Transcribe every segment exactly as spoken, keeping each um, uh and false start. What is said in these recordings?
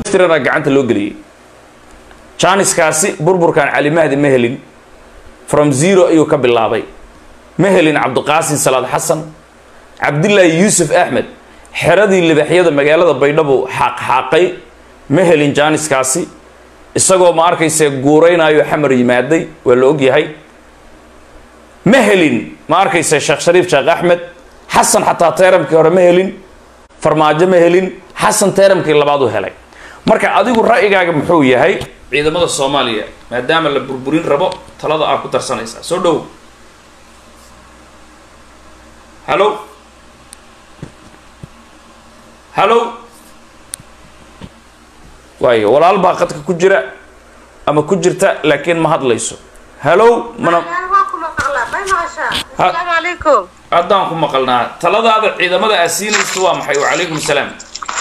dhammaystiran gacanta loo geliyay jaaniskaasi burburkan cali mahdi ma helin from zero ayuu ka bilaabay ma helin cabdiqaasin salaad xasan cabdillaahi yuusuf axmed xeradii libaxyada magaalada baydhabo xaaq xaaqay ma helin jaaniskaasi isagoo ma arkaysa guureynayo xamar yimaaday waa la og yahay ma helin ma arkaysa sheekh shariif sheekh axmed xasan xataa teeramkii hore ma helin farmaajo ma helin xasan teeramkii labaad u helay marka adigu ra'yigaaga muxuu yahay ciidamada Soomaaliya maadaama la burburin rabo talada aad ku darsanaysaa soo dhow hello hello waayo walaal baa qadka ku jira ama ku jirta laakiin ma hadlayso hello mana السلام عليكم أدان كم قلنا تلاذا هذا إذا ماذا أسين استوى محي وعليكم السلام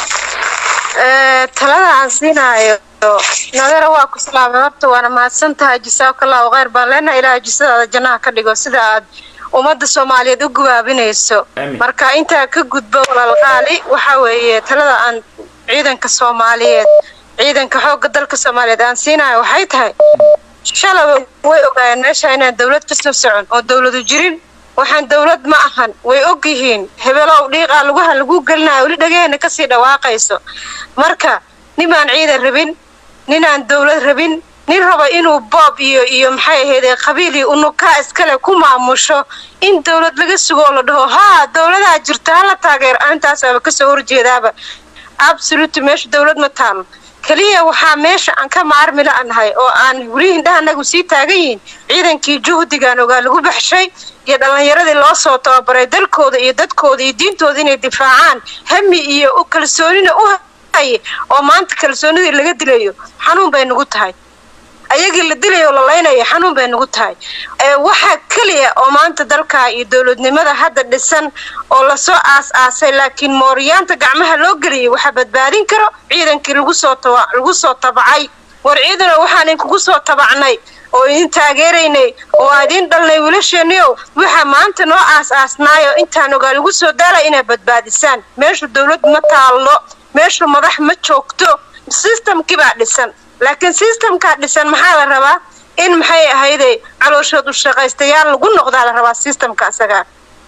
تلاذا أسين أيو نظر واقع سلام ربط وأنا ما سنتها جساك الله وغير بالنا إلى جسد جناح كديجو سداد ومد الصومالية دقوا بينيسو مركا أنت كجود بولا الغالي وحوي تلاذا أن عيدا كصومالية عيدا كحوق دلك الصومالية أسين أيو حيتها شلون ويقعن نشأنا الدولة تسمسعون أو الدولة الجرين وحن دولة معهن ويوجهين هبلوا ليقا لوجها لجوج قلنا ولد جينا كسيد واقيسو مركا نبان عيد الربين نينا الدولة الربين نرهب إنه باب يوم حي هذا قبيلي إنه كاس كله كم عمشة إن دولة لقى ده ها دولة أجرتها لا تغير أنت أسبب كسور جذابة absolute مش دولة متام كلية وحامش عن كم عرملة عنهاي أو عن وريه ده نجوسي تاجين إذا كي جهد كانوا قالوا بحشي يدلنا يرد الله صوته بريدل كود يدد كود يدين تودين الدفاعان هم إيه وكل سونين أوه هاي أو ما أنت كل سونين اللي قد ليه حنون بين نقط هاي أيجي اللي دليه ولا لينا يحنون بين نقط هاي أه واحد كلية أو ما أنت دلك يدولدني ماذا هذا السن ولا سوء أس أس لكن موريان تجمعها لوجري وحبت بارين كرو عيدا كل جسوت الجسوت تبعي ورعيدنا وحنا كجسوت تبعني وإنت جاريني وعدين ضلنا ولشنيو وحمانت نوع أس أس نايو إنت نقول جسوت دارا إنا بدباد السن مش الدولة متعلق مش المضح متشوكتو السيستم كبع السن لكن سيستم كاد السن محل الربا إن محي هيدي على شروط الشقة استيار نقول نقد على الربا السيستم كاسجار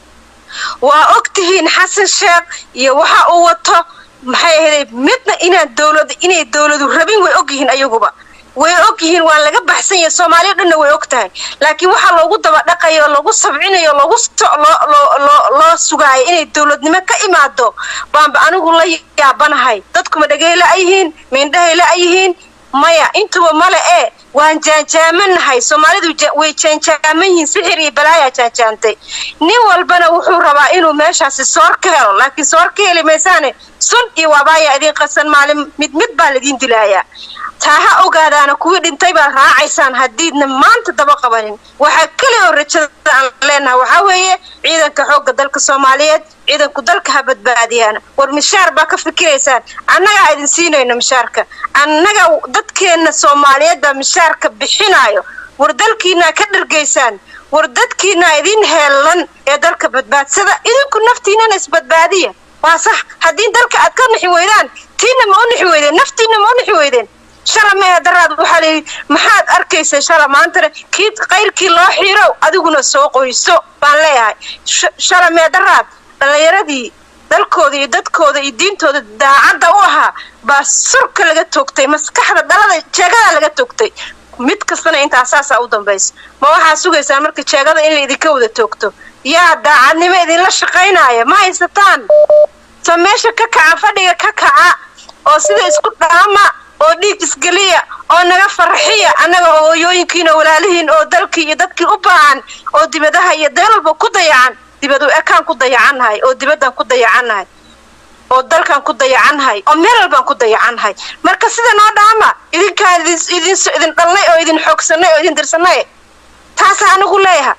وأكتهين حسن شاق يوحى قوته محي هذي متنا إن الدولة إن الدولة الربين وأكتهين أيوبا وأكتهين وأنا لقى بحسن الصومالي إنه وأكتهين لكن وحى لو قد بدقة يا لو قص سبعين يا لو قص لا لا لا لا سجاي إن الدولة نمك إمادو بام أنا أقول له يا بنا هاي تدكم دقي لا أيهين من ده لا أيهين مايا أنتوا مالا إيه وان جان جامن هاي سومالي دو ويجان جامن سحري بلايا جان جانتي نيوال بنا وحور ربا إنو ماشا سيصور كهل لكن صور كهل ميساني سن إيوابايا إذين قصن معلم مد مد بالدين دلايا تاها أوغادانا كويد انتايبا راعيسان هديدنا ما انت دبقى بانين وحكالي ورشد لنا وحاوية عيدا كحوق دالك الصوماليات عيدا كدالك هبت باديانا والمشار باك فكريسان أنا قاعدين سينو إنو مشاركة أنا دادكينا الصوماليات با مشاركة بحنايو وردالكينا كدر قيسان وردالكينا إذين هيلان يدالك بدباد سدا إذين كن نفتينا نسبت بادية وصح هدين دالك أدكار نحويدان تينا ما نحويدان نفتينا ما نحويدان شرع ما دراد وحالي محاد أركيس شرع ما أنتر كيد غير كي الله حيرو أدوغنا السوق ويسوق بالله شرع ما دراد لا يردي دالكودي دادكودي الدين تود داعدا وها بس سرك لقى توقتي مسكحة دلالة جاقة لقى توقتي ميت كسنا أنت أساسا أودن بيس ما واحد سوق سامرك جاقة إلي إذا كودة توقتو يا داعدني ما إذا لا شقينا يا ما يستان سميش ككع فدي ككع أو سيدا إسكت دعما oo dhiig isgaliya oo naga farxiya anaga hooyooyinkiina walaalihiin oo dalkii iyo dadkii u baahan oo dibadaha iyo dalba ku dayacan dibadu ekaan ku dayacanhay oo dibadan ku dayacanhay oo dalkan ku dayacanhay oo meel walba ku dayacanhay marka sida noo dhaama idinka idin idin dhalnay oo idin xoogsanay oo idin dirsanay taas anigu leeyahay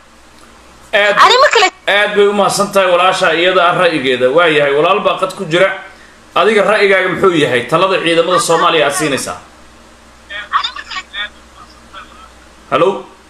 aad aad bay u mahadsantahay walaasha iyada ra'yigeeda waa yahay walaal baa qad ku jira adiga ra'yigaaga muxuu yahay talada ciidamada Soomaaliya aad siinaysaa hello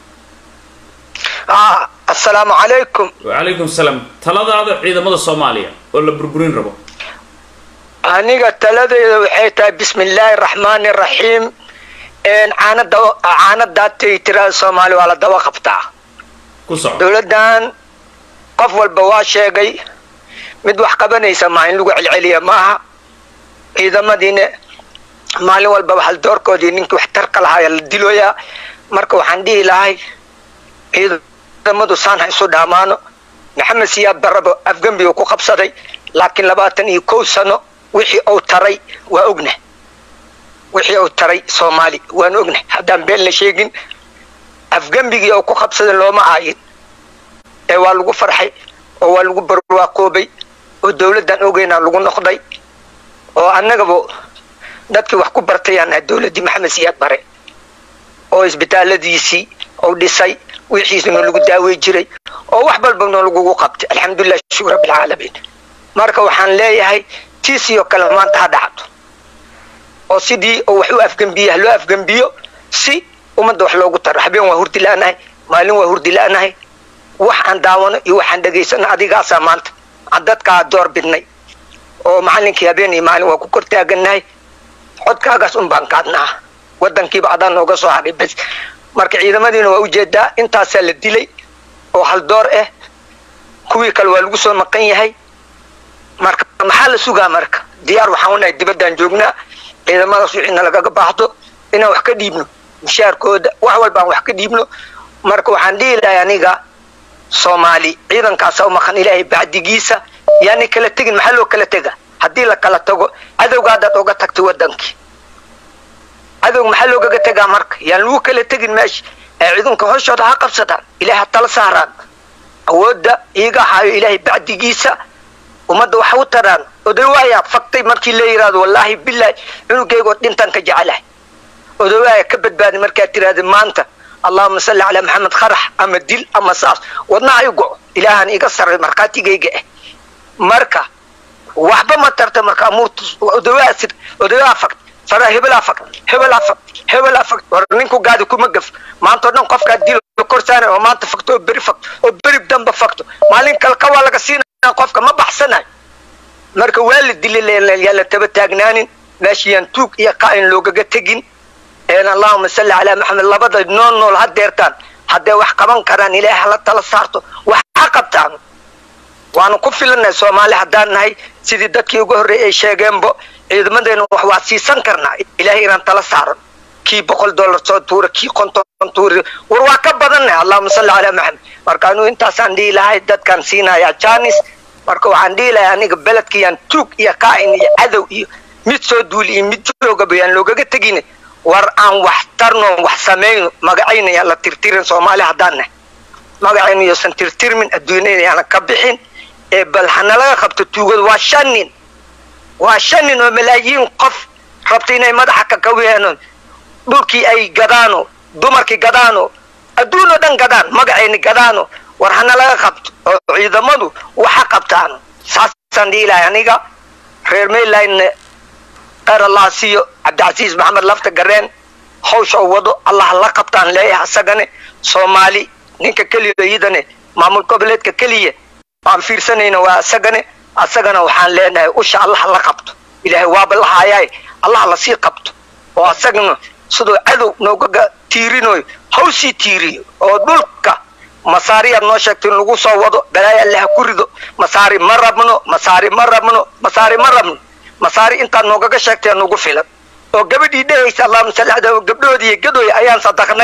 ah assalaamu alaykum wa alaykum salaam taladaada ciidamada Soomaaliya oo la burburin rabo aniga taladeeda waxay tahay bismillaahi raxmaani raxiim een caanada caanada tira Soomaali wala dawa qabtaa ku soo dawladan qof walba waa sheegay mid wax qabanaysa ma in lagu celceliya maaha ciidamadiina maalin walba hal doorkoodii ninka wax tarka lahaa la dilooya marka waxaan dhihi lahay ciidamadu saan isu dhaamaano maxamed siyaad barabo afgambi uu ku qabsaday laakiin labaatan iyo kow sano wixii uu taray waa ogna wixii uu taray Soomaali waan ogna hadaan been la sheegin afgambigi uu ku qabsaday looma aayin ee waa lagu farxay oo waa lagu barwaaqoobay oo dawladan ogeena lagu noqday oo annagaba dadkii wax ku bartayaan dawladii maxamed siyaad bare oo isbitaaladiisii oo dhisay wixiisna lagu daaway jiray oo wax balba lagu qabtay alxamdulillah shukr rabbil alamin marka waxaan leeyahay tiisiyo kala maanta ha dhacdo oo sidii oo wax u afgambiyo loo afgambiyo si umada wax loogu taro habeen waa hurdi laanahay maalin waa hurdi laanahay wax aan daawano iyo waxaan dhageysano adigaas maanta dadka door bidnay oo macallinkii habeen iyo maalin waa ku kortaaganahay codkaagaas un baan qaadnaa wadankiiba adaan nooga soo hadhay bas marka ciidamadiina waa u jeedaa intaas la dilay oo hal door ah kuwii kale waa lagu soo maqan yahay marka maxaa la sugaa marka diyaar waxaan u nahay dibadaan joognaa ciidamada suuxina laga baahdo inaan wax ka dhiibno mishaarkooda wax walba wax ka dhiibno marka waxaan dhihi lahay aniga Soomaali ciidankaas oo maqan Ilaahay bacdigiisa yaani kala tagin maxaa loo kala taga hadii la kala tago adowga dad uga tagtay wadankii adow maxaa loo gaga tagaa marka yaan lagu kala tagin meesha ciidanka hooshooda ha qabsadaan Ilaahay tala saaraan awooda iyaga hayo Ilaahay bacdigiisa umada waxa u taraan odawaaya faqtay markii la yiraahdo wallahi billahi inugeygo dhintan ka jecelahay odawaaya ka badbaadi markaa tiraahdo maanta اللهم صل على محمد خرح أما دل أما صاص ودنا يقع إلهان يقصر مركاتي جيجة مركا وحبة ما ترت مركا موت ودواء سر ودواء فقط فرا هبلا فقط هبلا فقط هبلا فقط ورنينكو قاعد يكون مقف ما أنت نون قف قاعد ديل كورسانة وما أنت فقط وبري فقط وبري بدم بفقط مالين كالقوى لقسينا قف ما بحسنا مركا والد دل اللي يلا تبتاجنانين ماشي ينتوك يا قائن لوجا تجين إن اللهم صل على محمد لبض نون نول هديرتان هدي wax qaban karaan ilaahay la tala saarto wax qabtaan waan ku filanay Soomaali hadaan nahay sidii dadkii ugu horeeyay ay sheegeenbo ciidamadeena wax waa siisan karnaa ilaahay inaan tala saaro kii boqol dollar soo tuura kii konton tuura war waa ka badanay allahumma salli ala muhammad markaanu intaasaan dhii lahay dadkan siinaya jaanis marka waxaan dhii lahay aniga beledkiyaan tuug iyo qaain iyo adow iyo mid soo duuli iyo mid jooga bayaan loogaga tagin war aan wax tarno wax sameeyno magacayna la tirtirin Soomaali hadana magacayna iyo san tirtirmin adduunyada yana ka bixin ee bal hanalaga qabto tuugad waa shanin waa shanin oo malaayiin qof rabtay inay madaxa ka kawiyaan dhulkii ay gadaano dumarkii gadaano adduunyo dhan gadaan magacayna gadaano war hanalaga qabto oo ciidamadu waxa qabtaan saasan diilay aniga reer meelayna قال الله سيو عبد العزيز محمد لفت قرين خوش وضو الله الله قبطان ليه سجنه صومالي نيك كليه يدنه معمول قبلت كليه عم في سنين وسجنه السجنه وحان لنا وش الله الله قبطه إلهي واب الله عياي الله الله سي قبطه وسجنه صدو عدو نوجا تيرينوي هوسي تيري أو دولك مصاري النوشك تنلقو صوّدو بلاي الله كوردو مصاري مرة منو مصاري مرة منو مصاري مرة منو مصاري انت نوغا شاكتي نوغو فيلم او غبدي ديس اللهم صل على غبدودي غدوي ايان صدقني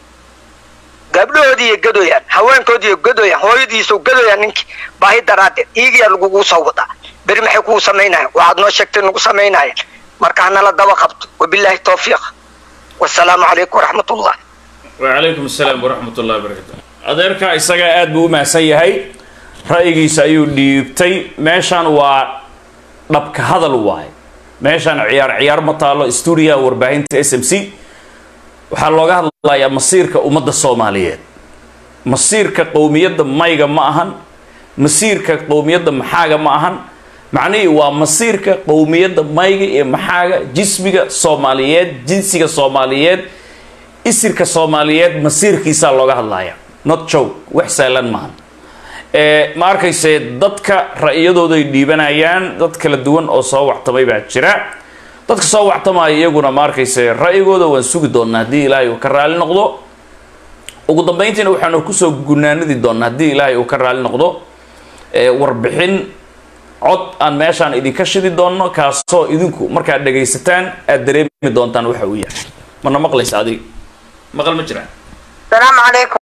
غبدودي غدويان هوانكودي غدويان هويدي سو غدويان نينك باهي درات ايغي لوغو سوودا بري maxay ku sameeynaay waxaad noo sheegtay nagu sameeynaay marka ana la daba qabto wabillahi tawfiiq wasalaamu alaykum warahmatullaah wa alaykum asalaam warahmatullaah barakatuh adeerka isaga aad buu u maasan yahay ra'yigiisa ayuu dhiibtay meeshan waa dhabka hadal waay meeshan ciyaar ciyaar ma taalo studio warbaahinta S M C waxa looga hadlayaa masiirka ummadda Soomaaliyeed masiirka qowmiyadda mayga ma ahan masiirka qowmiyadda maxaaga ma ahan macnaheedu waa masiirka qowmiyadda mayga ee maxaaga jismiga Soomaaliyeed jinsiga Soomaaliyeed isirka Soomaaliyeed masiirkiisa looga hadlayaa not joke wax saalan maahan ma arkayse dadka ra'yadooda ay dhiibanayaan dad kala duwan oo soo wactamay baa jira dadka soo wactamay iyaguna ma arkayse ra'yigooda waan sugi doonaa hadii Ilaahay uu ka raali noqdo ugu dambeyntiina waxaanu ku soo gunaanadi doonaa hadii Ilaahay uu ka raali noqdo ee warbixin cod aan meeshaan idinka shidi doono kaasoo idinku markaa dhageysataan aad dareemi doontaan waxa uu yahay mana maqlaysa adiga maqal ma jiraan السلام عليكم